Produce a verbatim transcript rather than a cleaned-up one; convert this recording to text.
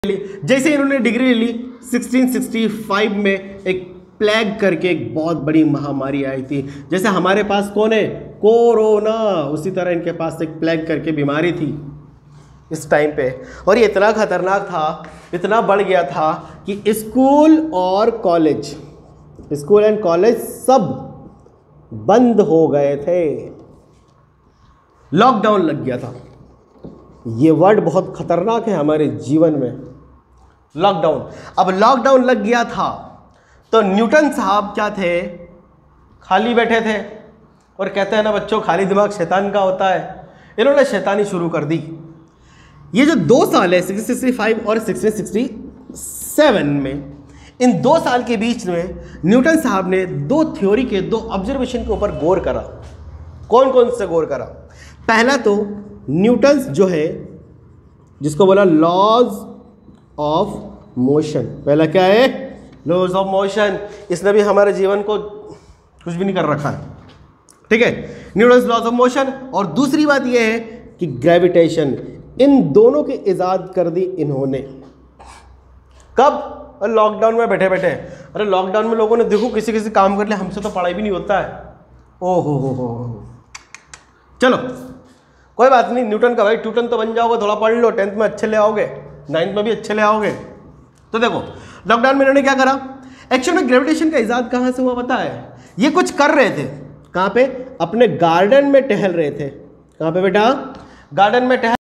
जैसे इन्होंने डिग्री ले ली सिक्सटीन सिक्सटी फाइव में एक प्लेग करके एक बहुत बड़ी महामारी आई थी। जैसे हमारे पास कौन है, कोरोना, उसी तरह इनके पास एक प्लेग करके बीमारी थी इस टाइम पे। और ये इतना खतरनाक था, इतना बढ़ गया था कि स्कूल और कॉलेज, स्कूल एंड कॉलेज सब बंद हो गए थे, लॉकडाउन लग गया था। ये वर्ड बहुत खतरनाक है हमारे जीवन में, लॉकडाउन। अब लॉकडाउन लग गया था तो न्यूटन साहब क्या थे, खाली बैठे थे और कहते हैं ना बच्चों, खाली दिमाग शैतान का होता है। इन्होंने शैतानी शुरू कर दी। ये जो दो साल है सिक्सटीन सिक्सटी फाइव और सिक्सटीन सिक्सटी सेवन में, इन दो साल के बीच में न्यूटन साहब ने दो थ्योरी के, दो ऑब्जर्वेशन के ऊपर गौर करा। कौन कौन से गौर करा? पहला तो न्यूटन्स जो है, जिसको बोला लॉज ऑफ मोशन। पहला क्या है? Laws of motion. इसने भी हमारे जीवन को कुछ भी नहीं कर रखा है, ठीक है, न्यूटन्स लॉज ऑफ मोशन। और दूसरी बात यह है कि ग्रेविटेशन, इन दोनों की इजाद कर दी इन्होंने। कब? लॉकडाउन में बैठे बैठे। अरे लॉकडाउन में लोगों ने देखो किसी किसी काम कर लिया, हमसे तो पढ़ाई भी नहीं होता है। ओ हो हो हो हो चलो कोई बात नहीं, न्यूटन का भाई ट्यूटन तो बन जाओगे, थोड़ा पढ़ लो, टेंथ में अच्छे ले आओगे, नाइन्थ में भी अच्छे ले आओगे। तो देखो लॉकडाउन में इन्होंने क्या करा, एक्चुअल में ग्रेविटेशन का इजाद कहाँ से हुआ पता है? ये कुछ कर रहे थे, कहाँ पे? अपने गार्डन में टहल रहे थे। कहाँ पे बेटा? गार्डन में टहल